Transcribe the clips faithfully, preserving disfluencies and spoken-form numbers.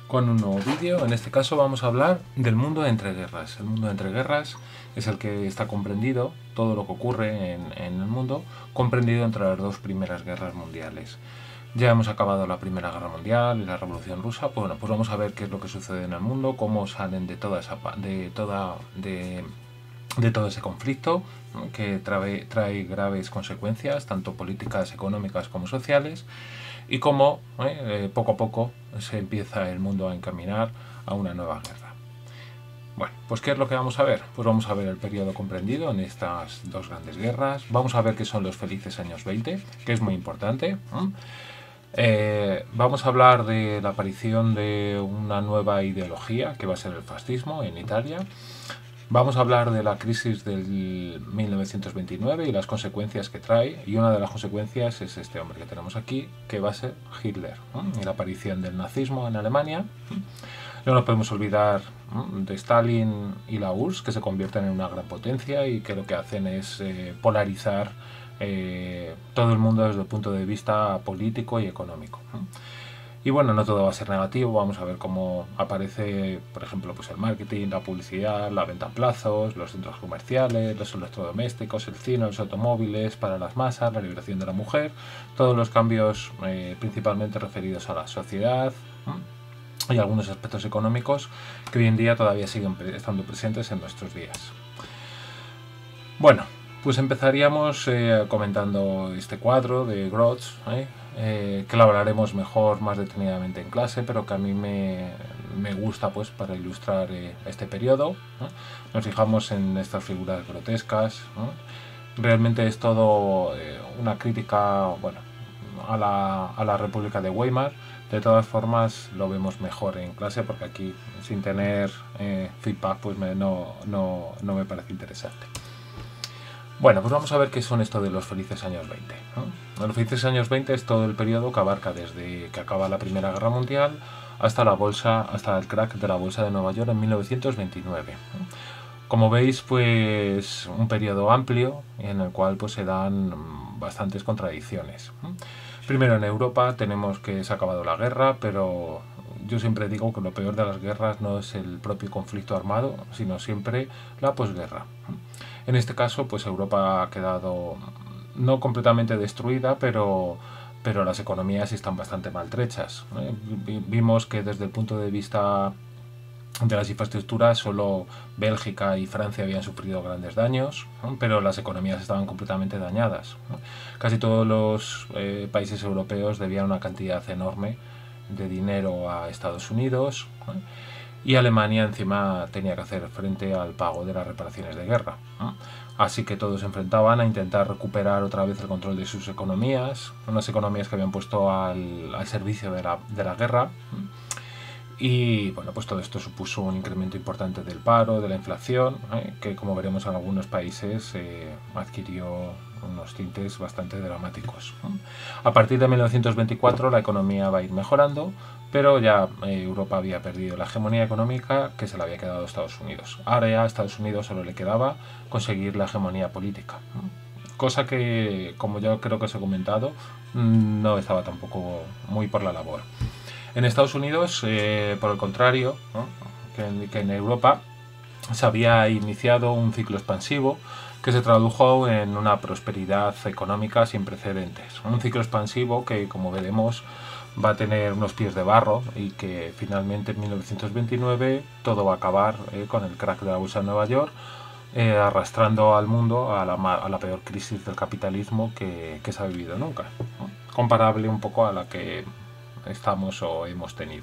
con un nuevo vídeo. En este caso vamos a hablar del mundo entre guerras. El mundo entre guerras es el que está comprendido, todo lo que ocurre en, en el mundo, comprendido entre las dos primeras guerras mundiales. Ya hemos acabado la Primera Guerra Mundial y la Revolución Rusa. Bueno, pues vamos a ver qué es lo que sucede en el mundo, cómo salen de toda esa de toda de, de todo ese conflicto, ¿no? Que trae, trae graves consecuencias, tanto políticas, económicas como sociales, y cómo eh, poco a poco se empieza el mundo a encaminar a una nueva guerra. Bueno, pues ¿qué es lo que vamos a ver? Pues vamos a ver el periodo comprendido en estas dos grandes guerras. Vamos a ver qué son los felices años veinte, que es muy importante. ¿eh? Eh, vamos a hablar de la aparición de una nueva ideología, que va a ser el fascismo en Italia. Vamos a hablar de la crisis del mil novecientos veintinueve y las consecuencias que trae, y una de las consecuencias es este hombre que tenemos aquí, que va a ser Hitler, ¿eh? Y la aparición del nazismo en Alemania. No nos podemos olvidar ¿eh? de Stalin y la U R S S, que se convierten en una gran potencia y que lo que hacen es eh, polarizar eh, todo el mundo desde el punto de vista político y económico, ¿eh? Y bueno, no todo va a ser negativo. Vamos a ver cómo aparece, por ejemplo, pues el marketing, la publicidad, la venta a plazos, los centros comerciales, los electrodomésticos, el cine, los automóviles para las masas, la liberación de la mujer, todos los cambios eh, principalmente referidos a la sociedad ¿eh? y algunos aspectos económicos que hoy en día todavía siguen estando presentes en nuestros días. Bueno, pues empezaríamos eh, comentando este cuadro de Groth, ¿eh? Eh, que lo hablaremos mejor, más detenidamente en clase, pero que a mí me, me gusta pues para ilustrar eh, este periodo. ¿eh? Nos fijamos en estas figuras grotescas. ¿eh? Realmente es todo eh, una crítica, bueno, a la, a la República de Weimar. De todas formas lo vemos mejor en clase, porque aquí sin tener eh, feedback pues me, no, no, no me parece interesante. Bueno, pues vamos a ver qué son esto de los felices años veinte. ¿no? Los felices años veinte es todo el periodo que abarca desde que acaba la Primera Guerra Mundial hasta la bolsa, hasta el crack de la bolsa de Nueva York en mil novecientos veintinueve. ¿no? Como veis, pues un periodo amplio en el cual pues se dan bastantes contradicciones. ¿no? Primero, en Europa tenemos que se ha acabado la guerra, pero yo siempre digo que lo peor de las guerras no es el propio conflicto armado, sino siempre la posguerra. En este caso, pues Europa ha quedado no completamente destruida, pero, pero las economías están bastante maltrechas. ¿eh? Vimos que desde el punto de vista de las infraestructuras solo Bélgica y Francia habían sufrido grandes daños, ¿no? pero las economías estaban completamente dañadas. ¿no? Casi todos los eh, países europeos debían una cantidad enorme de dinero a Estados Unidos, ¿no? y Alemania encima tenía que hacer frente al pago de las reparaciones de guerra. ¿no? Así que todos se enfrentaban a intentar recuperar otra vez el control de sus economías, unas economías que habían puesto al, al servicio de la, de la guerra. ¿no? Y bueno, pues todo esto supuso un incremento importante del paro, de la inflación, ¿eh? que como veremos en algunos países eh, adquirió unos tintes bastante dramáticos. ¿eh? A partir de mil novecientos veinticuatro la economía va a ir mejorando, pero ya eh, Europa había perdido la hegemonía económica que se le había quedado a Estados Unidos. Ahora ya a Estados Unidos solo le quedaba conseguir la hegemonía política. ¿eh? Cosa que, como yo creo que os he comentado, no estaba tampoco muy por la labor. En Estados Unidos, eh, por el contrario, ¿no? que, en, que en Europa se había iniciado un ciclo expansivo que se tradujo en una prosperidad económica sin precedentes. Un ciclo expansivo que, como veremos, va a tener unos pies de barro y que finalmente en mil novecientos veintinueve todo va a acabar eh, con el crack de la bolsa de Nueva York, eh, arrastrando al mundo a la, a la peor crisis del capitalismo que, que se ha vivido nunca, ¿no? Comparable un poco a la que estamos o hemos tenido.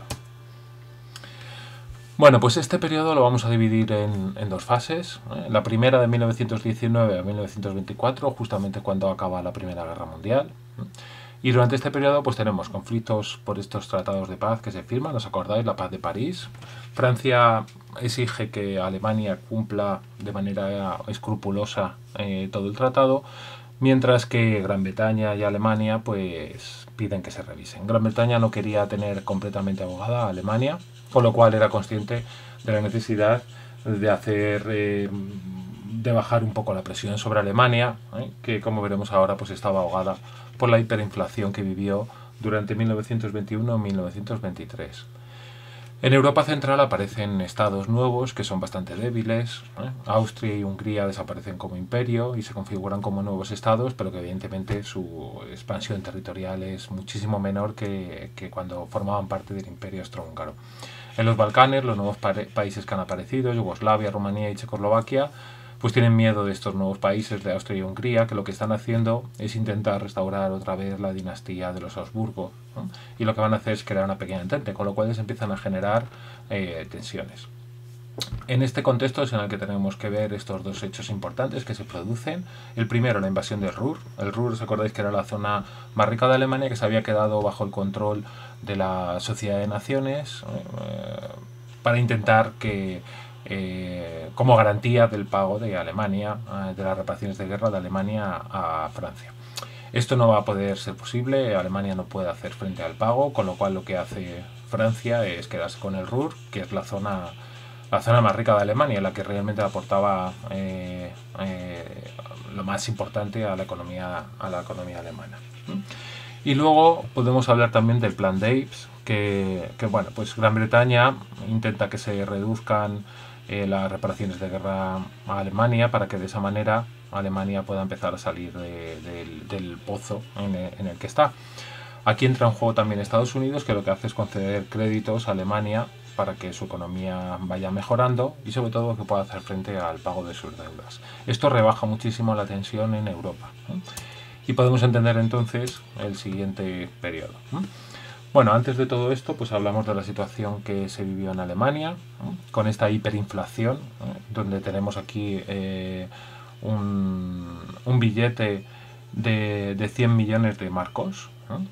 Bueno, pues este periodo lo vamos a dividir en, en dos fases. ¿eh? La primera de mil novecientos diecinueve a mil novecientos veinticuatro, justamente cuando acaba la Primera Guerra Mundial. ¿eh? Y durante este periodo pues tenemos conflictos por estos tratados de paz que se firman, ¿os acordáis? La paz de París. Francia exige que Alemania cumpla de manera escrupulosa eh, todo el tratado, mientras que Gran Bretaña y Alemania pues piden que se revisen. Gran Bretaña no quería tener completamente abogada a Alemania, con lo cual era consciente de la necesidad de hacer eh, de bajar un poco la presión sobre Alemania, ¿eh? que como veremos ahora pues estaba ahogada por la hiperinflación que vivió durante mil novecientos veintiuno a mil novecientos veintitrés. En Europa Central aparecen estados nuevos que son bastante débiles. ¿eh? Austria y Hungría desaparecen como imperio y se configuran como nuevos estados, pero que evidentemente su expansión territorial es muchísimo menor que, que cuando formaban parte del imperio austrohúngaro. En los Balcanes, los nuevos pa países que han aparecido, Yugoslavia, Rumanía y Checoslovaquia, pues tienen miedo de estos nuevos países de Austria y Hungría, que lo que están haciendo es intentar restaurar otra vez la dinastía de los Habsburgo, ¿no? Y lo que van a hacer es crear una pequeña entente, con lo cual se empiezan a generar eh, tensiones. En este contexto es en el que tenemos que ver estos dos hechos importantes que se producen. El primero, la invasión del Ruhr. El Ruhr, os acordáis que era la zona más rica de Alemania, que se había quedado bajo el control de la Sociedad de Naciones eh, para intentar que, eh, como garantía del pago de Alemania, eh, de las reparaciones de guerra de Alemania a Francia. Esto no va a poder ser posible, Alemania no puede hacer frente al pago, con lo cual lo que hace Francia es quedarse con el Ruhr, que es la zona la zona más rica de Alemania, la que realmente aportaba eh, eh, lo más importante a la economía, a la economía alemana. Y luego podemos hablar también del Plan Dayes, que, que bueno, pues Gran Bretaña intenta que se reduzcan eh, las reparaciones de guerra a Alemania para que de esa manera Alemania pueda empezar a salir de, de, del pozo en el, en el que está. Aquí entra en juego también Estados Unidos, que lo que hace es conceder créditos a Alemania para que su economía vaya mejorando y sobre todo que pueda hacer frente al pago de sus deudas. Esto rebaja muchísimo la tensión en Europa, ¿eh? Y podemos entender entonces el siguiente periodo. ¿eh? Bueno, antes de todo esto, pues hablamos de la situación que se vivió en Alemania, ¿eh? Con esta hiperinflación, ¿eh? Donde tenemos aquí eh, un, un billete de, de cien millones de marcos, ¿eh?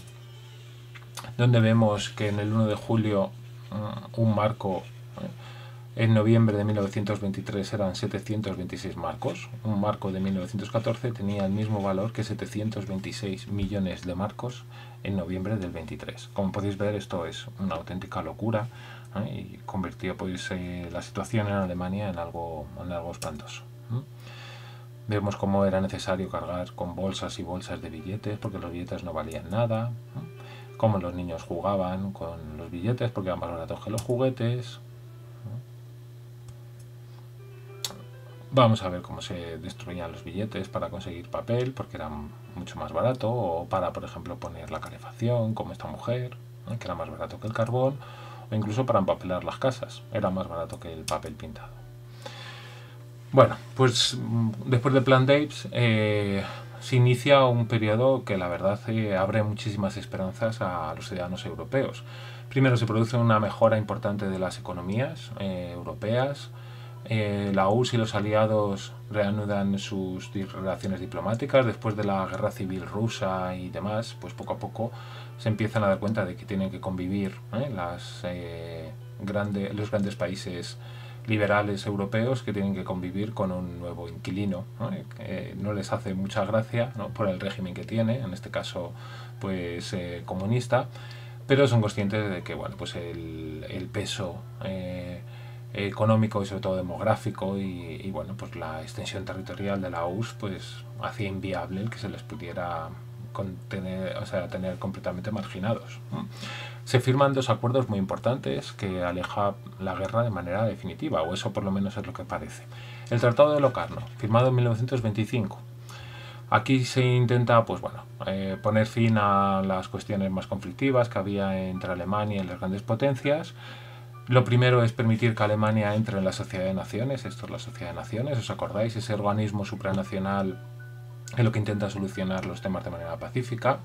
Donde vemos que en el uno de julio un marco eh, en noviembre de mil novecientos veintitrés eran setecientos veintiséis marcos, un marco de mil novecientos catorce tenía el mismo valor que setecientos veintiséis millones de marcos en noviembre del veintitrés. Como podéis ver, esto es una auténtica locura, ¿eh? Y convirtió pues, eh, la situación en Alemania en algo, en algo espantoso. ¿eh? Vemos cómo era necesario cargar con bolsas y bolsas de billetes porque los billetes no valían nada, ¿eh? Cómo los niños jugaban con los billetes porque eran más baratos que los juguetes. Vamos a ver cómo se destruían los billetes para conseguir papel porque era mucho más barato, o para, por ejemplo, poner la calefacción, como esta mujer, ¿eh? que era más barato que el carbón, o incluso para empapelar las casas, era más barato que el papel pintado. Bueno, pues después del Plan Dayes eh, se inicia un periodo que la verdad eh, abre muchísimas esperanzas a los ciudadanos europeos. Primero se produce una mejora importante de las economías eh, europeas. Eh, la U R S S y los aliados reanudan sus relaciones diplomáticas después de la guerra civil rusa y demás. Pues poco a poco se empiezan a dar cuenta de que tienen que convivir ¿eh? Las, eh, grande, los grandes países liberales europeos que tienen que convivir con un nuevo inquilino, ¿no? Eh, no les hace mucha gracia, ¿no? Por el régimen que tiene, en este caso pues eh, comunista, pero son conscientes de que bueno, pues el, el peso eh, económico y sobre todo demográfico y, y bueno, pues la extensión territorial de la U R S S pues hacía inviable el que se les pudiera contener, o sea, tener completamente marginados, ¿no? Se firman dos acuerdos muy importantes que aleja la guerra de manera definitiva, o eso por lo menos es lo que parece. El Tratado de Locarno, firmado en mil novecientos veinticinco. Aquí se intenta pues, bueno, eh, poner fin a las cuestiones más conflictivas que había entre Alemania y las grandes potencias. Lo primero es permitir que Alemania entre en la Sociedad de Naciones. Esto es la Sociedad de Naciones, ¿os acordáis? Ese organismo supranacional que lo que intenta solucionar los temas de manera pacífica.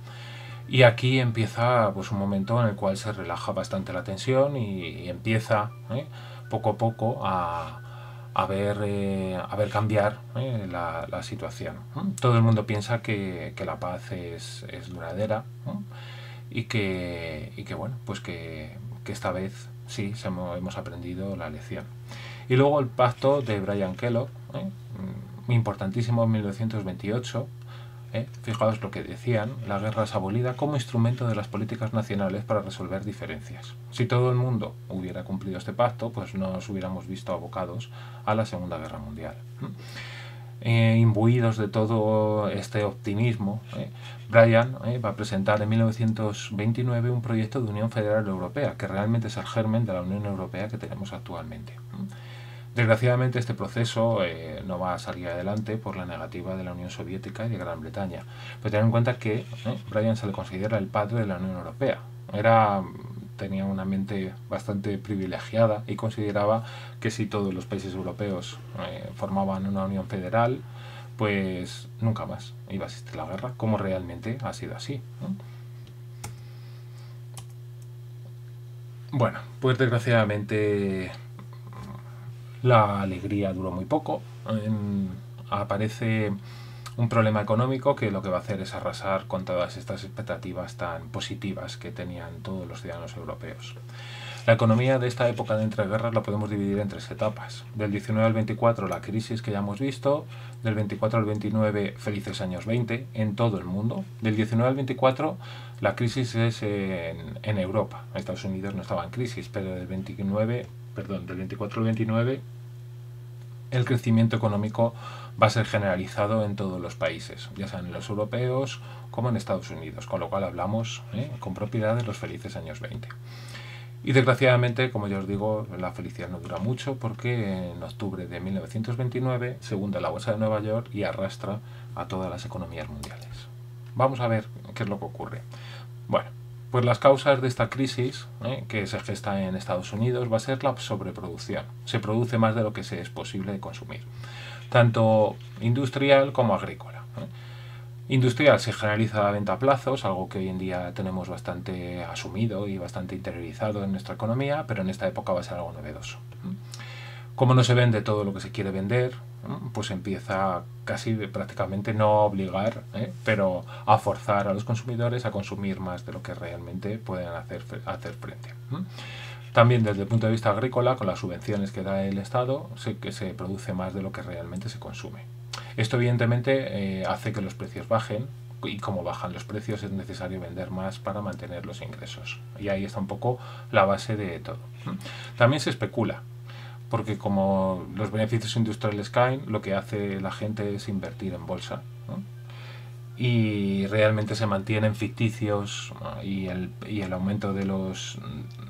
Y aquí empieza pues, un momento en el cual se relaja bastante la tensión y, y empieza ¿eh? poco a poco a, a, ver, eh, a ver cambiar ¿eh? la, la situación. ¿eh? Todo el mundo piensa que, que la paz es, es duradera ¿eh? y, que, y que, bueno, pues que, que esta vez sí se hemos, hemos aprendido la lección. Y luego el pacto de Brian Kellogg, ¿eh? importantísimo en mil novecientos veintiocho. ¿Eh? Fijaos lo que decían, la guerra es abolida como instrumento de las políticas nacionales para resolver diferencias. Si todo el mundo hubiera cumplido este pacto, pues no nos hubiéramos visto abocados a la Segunda Guerra Mundial. eh, imbuidos de todo este optimismo, eh, Bryan eh, va a presentar en mil novecientos veintinueve un proyecto de Unión Federal Europea, que realmente es el germen de la Unión Europea que tenemos actualmente. Desgraciadamente este proceso eh, no va a salir adelante por la negativa de la Unión Soviética y de Gran Bretaña. Pero ten en cuenta que eh, Bryan se le considera el padre de la Unión Europea. Era, tenía una mente bastante privilegiada y consideraba que si todos los países europeos eh, formaban una unión federal, pues nunca más iba a existir la guerra, como realmente ha sido así, ¿no? Bueno, pues desgraciadamente la alegría duró muy poco. En, aparece un problema económico que lo que va a hacer es arrasar con todas estas expectativas tan positivas que tenían todos los ciudadanos europeos. La economía de esta época de entreguerras la podemos dividir en tres etapas. Del diecinueve al veinticuatro, la crisis que ya hemos visto. Del veinticuatro al veintinueve, felices años veinte en todo el mundo. Del diecinueve al veinticuatro, la crisis es en, en Europa. Estados Unidos no estaba en crisis, pero del veintinueve, perdón, del veinticuatro al veintinueve, el crecimiento económico va a ser generalizado en todos los países, ya sean en los europeos como en Estados Unidos, con lo cual hablamos ¿eh? con propiedad de los felices años veinte. Y desgraciadamente, como ya os digo, la felicidad no dura mucho porque en octubre de mil novecientos veintinueve se hunde la bolsa de Nueva York y arrastra a todas las economías mundiales. Vamos a ver qué es lo que ocurre. Bueno, pues las causas de esta crisis ¿eh? que se gesta en Estados Unidos va a ser la sobreproducción. Se produce más de lo que se es posible de consumir, tanto industrial como agrícola. ¿eh? Industrial se generaliza la venta a plazos, algo que hoy en día tenemos bastante asumido y bastante interiorizado en nuestra economía, pero en esta época va a ser algo novedoso. Como no se vende todo lo que se quiere vender, pues empieza casi prácticamente no a obligar, ¿eh? pero a forzar a los consumidores a consumir más de lo que realmente pueden hacer, hacer frente. También desde el punto de vista agrícola, con las subvenciones que da el Estado, sé que se produce más de lo que realmente se consume. Esto evidentemente eh, hace que los precios bajen, y como bajan los precios es necesario vender más para mantener los ingresos. Y ahí está un poco la base de todo. También se especula, porque como los beneficios industriales caen, lo que hace la gente es invertir en bolsa, ¿no? Y realmente se mantienen ficticios y el, y el aumento de los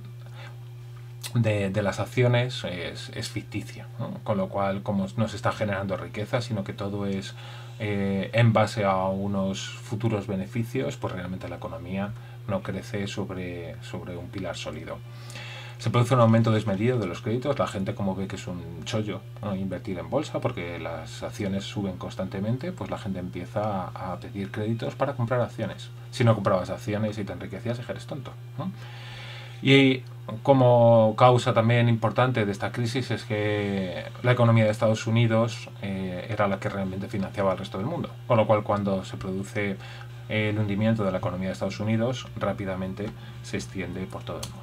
de, de las acciones es, es ficticio, ¿no? Con lo cual, como no se está generando riqueza, sino que todo es eh, en base a unos futuros beneficios, pues realmente la economía no crece sobre, sobre un pilar sólido. Se produce un aumento desmedido de los créditos, la gente como ve que es un chollo, ¿no? invertir en bolsa porque las acciones suben constantemente, pues la gente empieza a pedir créditos para comprar acciones. Si no comprabas acciones y te enriquecías, eres tonto, ¿no? Y como causa también importante de esta crisis es que la economía de Estados Unidos eh, era la que realmente financiaba al resto del mundo, con lo cual cuando se produce el hundimiento de la economía de Estados Unidos rápidamente se extiende por todo el mundo.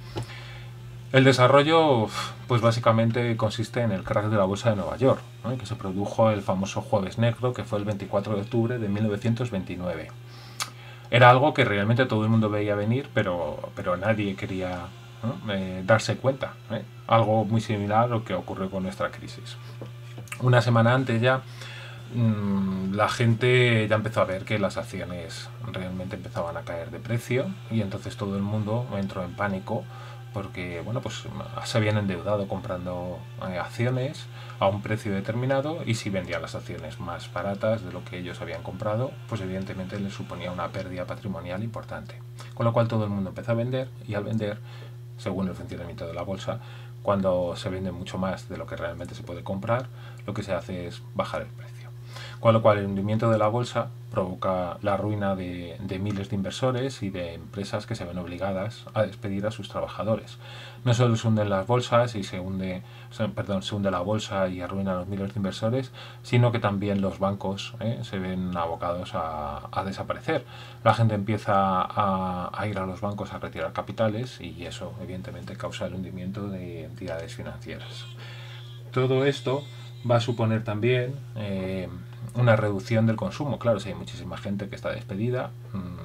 El desarrollo, pues básicamente consiste en el crash de la bolsa de Nueva York, ¿no? que se produjo el famoso Jueves Negro, que fue el veinticuatro de octubre de mil novecientos veintinueve. Era algo que realmente todo el mundo veía venir, pero, pero nadie quería ¿no? eh, darse cuenta. ¿eh? Algo muy similar a lo que ocurrió con nuestra crisis. Una semana antes ya, mmm, la gente ya empezó a ver que las acciones realmente empezaban a caer de precio y entonces todo el mundo entró en pánico porque bueno, pues se habían endeudado comprando eh, acciones a un precio determinado y si vendían las acciones más baratas de lo que ellos habían comprado, pues evidentemente les suponía una pérdida patrimonial importante. Con lo cual todo el mundo empezó a vender y al vender, según el funcionamiento de la bolsa, cuando se vende mucho más de lo que realmente se puede comprar, lo que se hace es bajar el precio. Con lo cual el hundimiento de la bolsa provoca la ruina de, de miles de inversores y de empresas que se ven obligadas a despedir a sus trabajadores. No solo se hunden las bolsas y se hunde, perdón, se hunde la bolsa y arruina a los miles de inversores, sino que también los bancos ¿eh? se ven abocados a, a desaparecer. La gente empieza a, a ir a los bancos a retirar capitales y eso evidentemente causa el hundimiento de entidades financieras. Todo esto va a suponer también eh, una reducción del consumo. Claro, si hay muchísima gente que está despedida, mmm,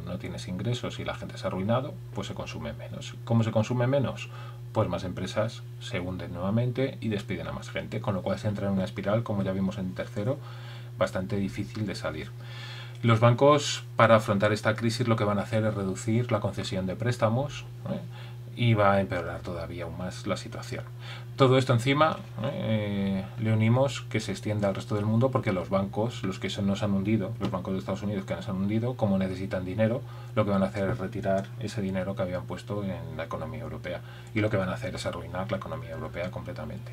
no tienes ingresos y la gente se ha arruinado, pues se consume menos. ¿Cómo se consume menos? Pues más empresas se hunden nuevamente y despiden a más gente, con lo cual se entra en una espiral, como ya vimos en el tercero, bastante difícil de salir. Los bancos, para afrontar esta crisis, lo que van a hacer es reducir la concesión de préstamos, ¿eh? y va a empeorar todavía aún más la situación. Todo esto encima eh, le unimos que se extienda al resto del mundo, porque los bancos, los que se nos han hundido, los bancos de Estados Unidos que nos han hundido, como necesitan dinero, lo que van a hacer es retirar ese dinero que habían puesto en la economía europea, y lo que van a hacer es arruinar la economía europea completamente.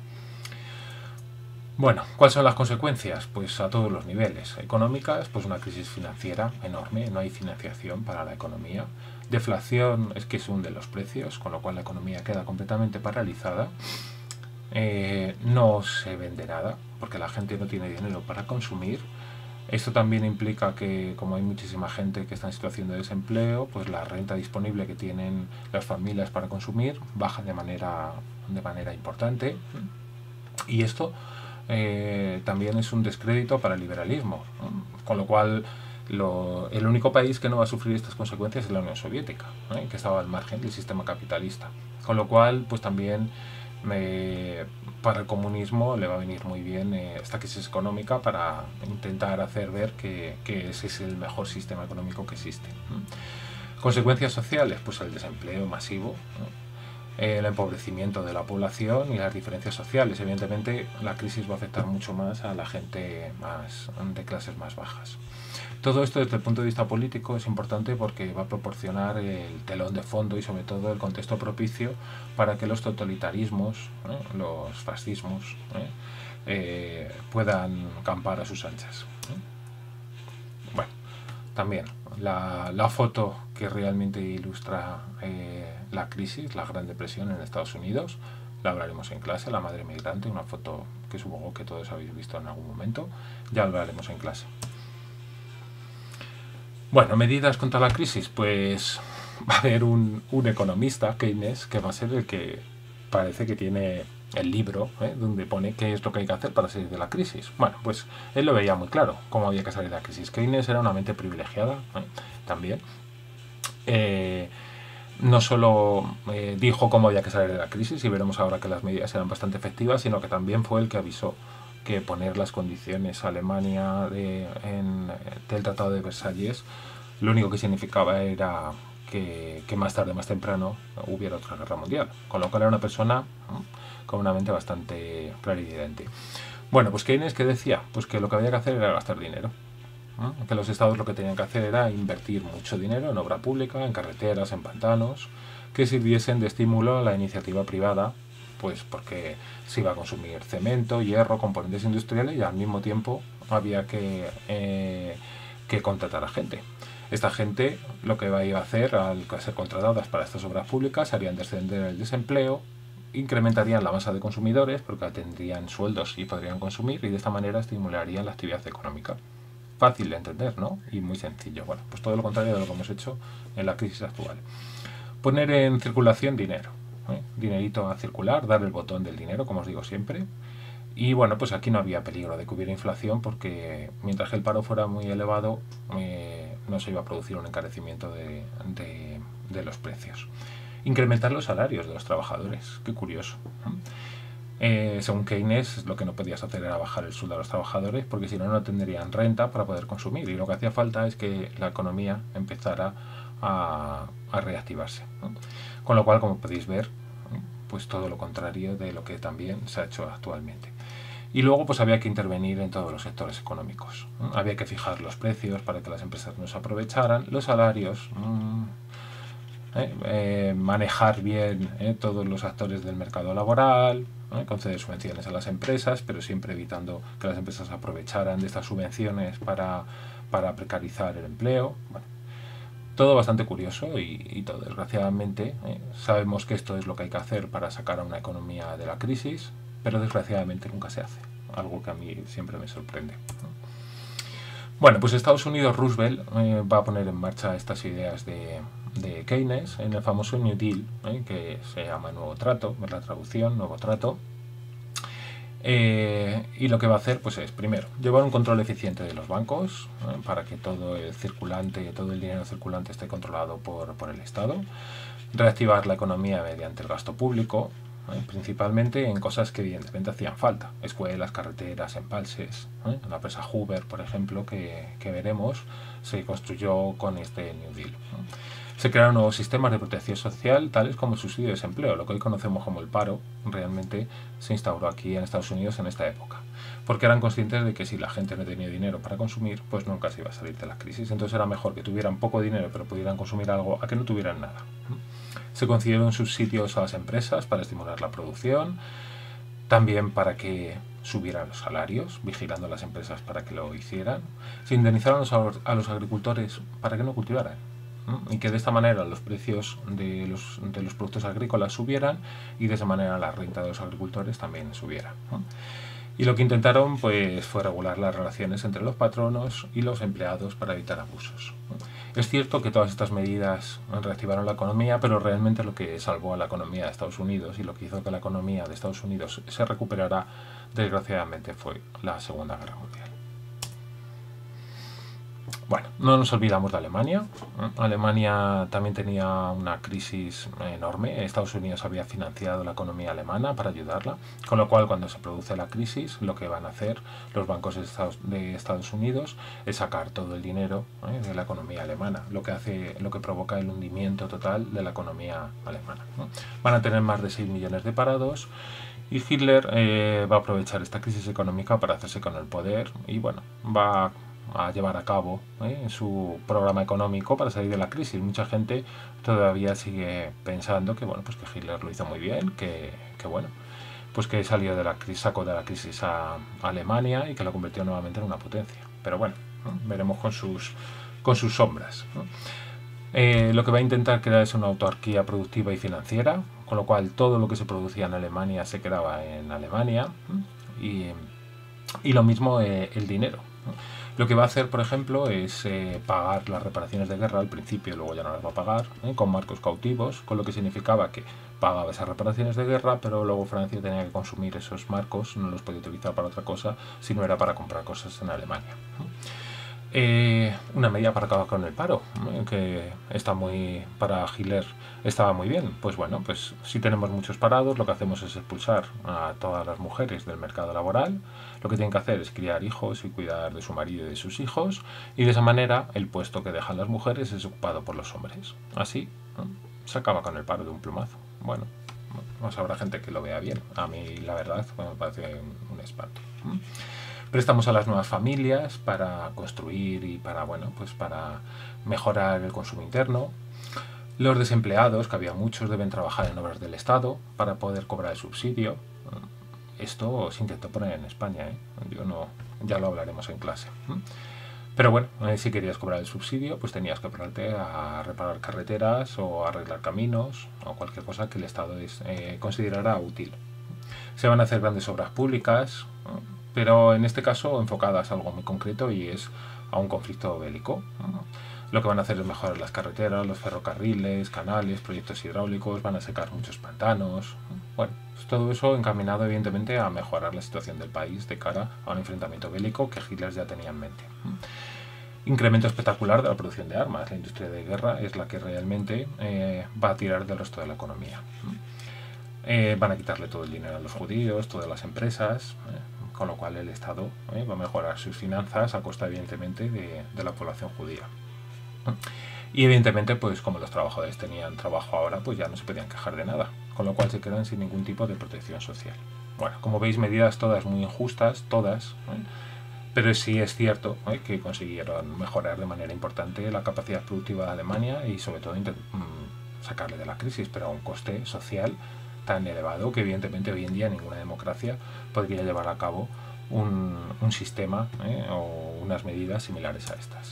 Bueno, ¿cuáles son las consecuencias? Pues a todos los niveles. Económicas, pues una crisis financiera enorme, no hay financiación para la economía. Deflación es que se hunden los precios, con lo cual la economía queda completamente paralizada. Eh, no se vende nada, porque la gente no tiene dinero para consumir. Esto también implica que, como hay muchísima gente que está en situación de desempleo, pues la renta disponible que tienen las familias para consumir baja de manera, de manera importante. Y esto Eh, también es un descrédito para el liberalismo, ¿no? Con lo cual lo, el único país que no va a sufrir estas consecuencias es la Unión Soviética, ¿eh? que estaba al margen del sistema capitalista, con lo cual pues también me, para el comunismo le va a venir muy bien eh, esta crisis económica para intentar hacer ver que, que ese es el mejor sistema económico que existe, ¿no? Consecuencias sociales, pues el desempleo masivo, ¿no? El empobrecimiento de la población y las diferencias sociales. Evidentemente la crisis va a afectar mucho más a la gente más, de clases más bajas. Todo esto desde el punto de vista político es importante porque va a proporcionar el telón de fondo y sobre todo el contexto propicio para que los totalitarismos, ¿eh? los fascismos, ¿eh? Eh, puedan campar a sus anchas. ¿eh? Bueno, también la, la foto que realmente ilustra eh, la crisis, la Gran Depresión en Estados Unidos, la hablaremos en clase, la madre migrante, una foto que supongo que todos habéis visto en algún momento, ya hablaremos en clase. Bueno, medidas contra la crisis, pues va a haber un, un economista, Keynes, que va a ser el que parece que tiene el libro, ¿eh? donde pone qué es lo que hay que hacer para salir de la crisis. Bueno, pues él lo veía muy claro, cómo había que salir de la crisis. Keynes era una mente privilegiada, ¿eh? también. Eh, no solo eh, dijo cómo había que salir de la crisis, y veremos ahora que las medidas eran bastante efectivas, sino que también fue el que avisó que poner las condiciones a Alemania de, en, del Tratado de Versalles lo único que significaba era que, que más tarde, más temprano, hubiera otra guerra mundial. Con lo cual era una persona ¿no? con una mente bastante clarividente. Bueno, pues Keynes, ¿qué decía? Pues que lo que había que hacer era gastar dinero. ¿no? Que los estados lo que tenían que hacer era invertir mucho dinero en obra pública, en carreteras, en pantanos, que sirviesen de estímulo a la iniciativa privada, pues porque se iba a consumir cemento, hierro, componentes industriales y al mismo tiempo había que, eh, que contratar a gente. Esta gente lo que iba a hacer al ser contratadas para estas obras públicas harían descender el desempleo, incrementarían la masa de consumidores porque tendrían sueldos y podrían consumir, y de esta manera estimularían la actividad económica. Fácil de entender, ¿no? Y muy sencillo. Bueno, pues todo lo contrario de lo que hemos hecho en la crisis actual. Poner en circulación dinero. ¿eh? Dinerito a circular, dar el botón del dinero, como os digo siempre. Y bueno, pues aquí no había peligro de que hubiera inflación porque mientras que el paro fuera muy elevado, eh, no se iba a producir un encarecimiento de, de, de los precios. Incrementar los salarios de los trabajadores. Qué curioso. Eh, según Keynes, lo que no podías hacer era bajar el sueldo a los trabajadores porque si no, no tendrían renta para poder consumir. Y lo que hacía falta es que la economía empezara a, a reactivarse. ¿no? Con lo cual, como podéis ver, pues todo lo contrario de lo que también se ha hecho actualmente. Y luego pues había que intervenir en todos los sectores económicos. ¿no? Había que fijar los precios para que las empresas no se aprovecharan, los salarios, mmm, eh, eh, manejar bien eh, todos los actores del mercado laboral, ¿eh? conceder subvenciones a las empresas, pero siempre evitando que las empresas aprovecharan de estas subvenciones para, para precarizar el empleo. Bueno, todo bastante curioso y, y todo, desgraciadamente, eh, sabemos que esto es lo que hay que hacer para sacar a una economía de la crisis, pero desgraciadamente nunca se hace, algo que a mí siempre me sorprende. Bueno, pues Estados Unidos, Roosevelt eh, va a poner en marcha estas ideas de, de Keynes en el famoso New Deal, eh, que se llama Nuevo Trato, es la traducción, Nuevo Trato, Eh, y lo que va a hacer pues es, primero, llevar un control eficiente de los bancos, ¿eh? para que todo el circulante, todo el dinero circulante esté controlado por, por el Estado. Reactivar la economía mediante el gasto público, ¿eh? principalmente en cosas que evidentemente hacían falta, escuelas, carreteras, embalses. ¿eh? La empresa Hoover, por ejemplo, que, que veremos, se construyó con este New Deal. ¿eh? Se crearon nuevos sistemas de protección social, tales como el subsidio de desempleo, lo que hoy conocemos como el paro, realmente se instauró aquí en Estados Unidos en esta época, porque eran conscientes de que si la gente no tenía dinero para consumir, pues nunca se iba a salir de la crisis. Entonces era mejor que tuvieran poco dinero pero pudieran consumir algo a que no tuvieran nada. Se concedieron subsidios a las empresas para estimular la producción, también para que subieran los salarios, vigilando a las empresas para que lo hicieran. Se indemnizaron a los agricultores para que no cultivaran, y que de esta manera los precios de los, de los productos agrícolas subieran y de esa manera la renta de los agricultores también subiera, ¿no? Y lo que intentaron pues fue regular las relaciones entre los patronos y los empleados para evitar abusos, ¿no? Es cierto que todas estas medidas reactivaron la economía, pero realmente lo que salvó a la economía de Estados Unidos y lo que hizo que la economía de Estados Unidos se recuperara, desgraciadamente, fue la Segunda Guerra Mundial. Bueno, no nos olvidamos de Alemania. Alemania también tenía una crisis enorme. Estados Unidos había financiado la economía alemana para ayudarla, con lo cual cuando se produce la crisis, lo que van a hacer los bancos de Estados, de Estados Unidos es sacar todo el dinero ¿eh? de la economía alemana, lo que hace, lo que provoca el hundimiento total de la economía alemana, ¿no? Van a tener más de seis millones de parados. Y Hitler eh, va a aprovechar esta crisis económica para hacerse con el poder y bueno, va a a llevar a cabo ¿eh? su programa económico para salir de la crisis. Mucha gente todavía sigue pensando que bueno, pues que Hitler lo hizo muy bien, que, que bueno, pues que salió de la crisis, sacó de la crisis a Alemania y que lo convirtió nuevamente en una potencia. Pero bueno, ¿no? Veremos con sus, con sus sombras, ¿no? Eh, lo que va a intentar crear es una autarquía productiva y financiera, con lo cual todo lo que se producía en Alemania se quedaba en Alemania, ¿no? y, y lo mismo eh, el dinero, ¿no? Lo que va a hacer, por ejemplo, es eh, pagar las reparaciones de guerra al principio, luego ya no las va a pagar, ¿eh? con marcos cautivos, con lo que significaba que pagaba esas reparaciones de guerra, pero luego Francia tenía que consumir esos marcos, no los podía utilizar para otra cosa, si no era para comprar cosas en Alemania. Eh, una medida para acabar con el paro, ¿eh? que está muy para Hitler estaba muy bien. Pues bueno, pues si tenemos muchos parados, lo que hacemos es expulsar a todas las mujeres del mercado laboral. Lo que tienen que hacer es criar hijos y cuidar de su marido y de sus hijos, y de esa manera el puesto que dejan las mujeres es ocupado por los hombres. Así, ¿no? Se acaba con el paro de un plumazo. Bueno, no habrá gente que lo vea bien. A mí la verdad me parece un, un espanto. Préstamos a las nuevas familias para construir y para, bueno, pues para mejorar el consumo interno. Los desempleados, que había muchos, deben trabajar en obras del Estado para poder cobrar el subsidio. Esto se intentó poner en España, ¿eh? Yo no, ya lo hablaremos en clase. Pero bueno, si querías cobrar el subsidio, pues tenías que ponerte a reparar carreteras o arreglar caminos o cualquier cosa que el Estado es, eh, considerara útil. Se van a hacer grandes obras públicas, ¿no? Pero en este caso enfocadas a algo muy concreto y es a un conflicto bélico, ¿no? Lo que van a hacer es mejorar las carreteras, los ferrocarriles, canales, proyectos hidráulicos, van a secar muchos pantanos. Bueno, pues todo eso encaminado evidentemente a mejorar la situación del país de cara a un enfrentamiento bélico que Hitler ya tenía en mente. Incremento espectacular de la producción de armas. La industria de guerra es la que realmente eh, va a tirar del resto de la economía. Eh, van a quitarle todo el dinero a los judíos, todas las empresas, eh, con lo cual el Estado eh, va a mejorar sus finanzas a costa evidentemente de, de la población judía. Y evidentemente, pues como los trabajadores tenían trabajo ahora, pues ya no se podían quejar de nada, con lo cual se quedan sin ningún tipo de protección social. Bueno, como veis, medidas todas muy injustas, todas, ¿eh? Pero sí es cierto ¿eh? que consiguieron mejorar de manera importante la capacidad productiva de Alemania y sobre todo sacarle de la crisis, pero a un coste social tan elevado que evidentemente hoy en día ninguna democracia podría llevar a cabo un, un sistema ¿eh? o unas medidas similares a estas.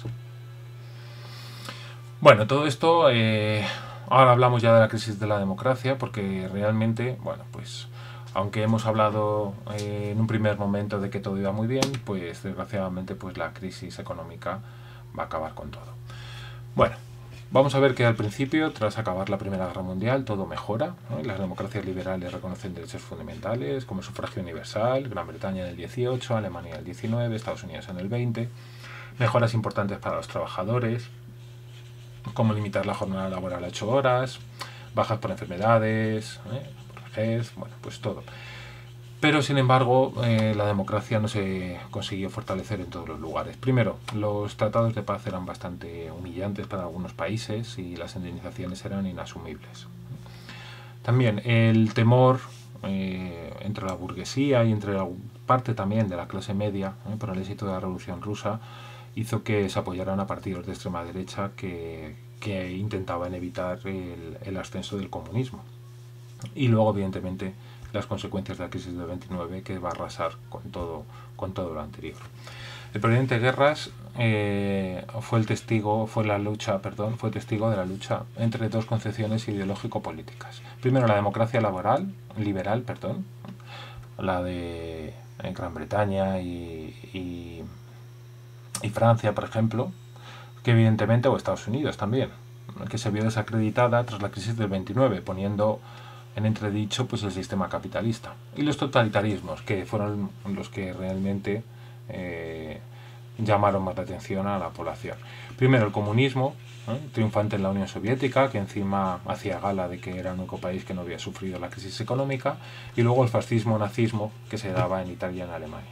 Bueno, todo esto, eh, ahora hablamos ya de la crisis de la democracia, porque realmente, bueno, pues aunque hemos hablado eh, en un primer momento de que todo iba muy bien, pues desgraciadamente pues la crisis económica va a acabar con todo. Bueno, Vamos a ver que al principio, tras acabar la Primera Guerra Mundial, todo mejora, ¿no? Las democracias liberales reconocen derechos fundamentales como el sufragio universal, Gran Bretaña en el dieciocho, Alemania en el diecinueve, Estados Unidos en el veinte, mejoras importantes para los trabajadores, como limitar la jornada laboral a ocho horas, bajas por enfermedades, ¿eh? por vejez, bueno, pues todo. Pero, sin embargo, eh, la democracia no se consiguió fortalecer en todos los lugares. Primero, los tratados de paz eran bastante humillantes para algunos países y las indemnizaciones eran inasumibles. También el temor eh, entre la burguesía y entre la parte también de la clase media eh, por el éxito de la Revolución Rusa hizo que se apoyaran a partidos de extrema derecha que, que intentaban evitar el, el ascenso del comunismo. Y luego, evidentemente, las consecuencias de la crisis del veintinueve, que va a arrasar con todo, con todo lo anterior. El presidente Guerras eh, fue el testigo, fue la lucha, perdón, fue testigo de la lucha entre dos concepciones ideológico-políticas. Primero, la democracia laboral, liberal, perdón, la de Gran Bretaña y, y, y Francia, por ejemplo, que evidentemente, o Estados Unidos también, que se vio desacreditada tras la crisis del veintinueve, poniendo en entredicho pues el sistema capitalista, y los totalitarismos, que fueron los que realmente eh, llamaron más la atención a la población. Primero el comunismo, ¿eh? triunfante en la Unión Soviética, que encima hacía gala de que era el único país que no había sufrido la crisis económica, y luego el fascismo-nazismo, que se daba en Italia y en Alemania.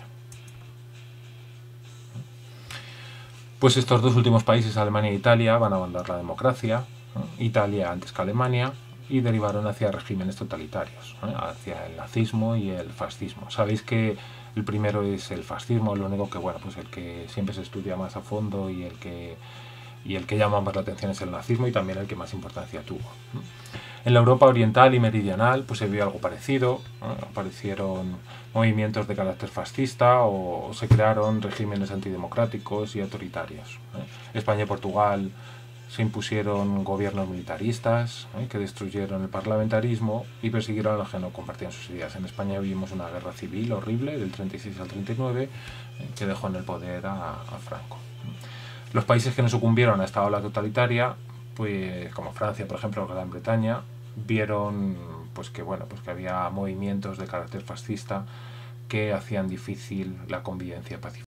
Pues estos dos últimos países, Alemania e Italia, van a abandonar la democracia, ¿eh? Italia antes que Alemania, y derivaron hacia regímenes totalitarios, ¿eh? hacia el nazismo y el fascismo. Sabéis que el primero es el fascismo, lo único que, bueno, pues el que siempre se estudia más a fondo y el que, y el que llama más la atención es el nazismo, y también el que más importancia tuvo. En la Europa oriental y meridional pues se vio algo parecido, ¿eh? Aparecieron movimientos de carácter fascista o se crearon regímenes antidemocráticos y autoritarios. ¿eh? España y Portugal se impusieron gobiernos militaristas ¿eh? que destruyeron el parlamentarismo y persiguieron a los que no compartían sus ideas. En España vivimos una guerra civil horrible del treinta y seis al treinta y nueve ¿eh? que dejó en el poder a, a Franco. Los países que no sucumbieron a esta ola totalitaria, pues como Francia, por ejemplo, o Gran Bretaña, vieron pues que bueno pues que había movimientos de carácter fascista que hacían difícil la convivencia pacífica.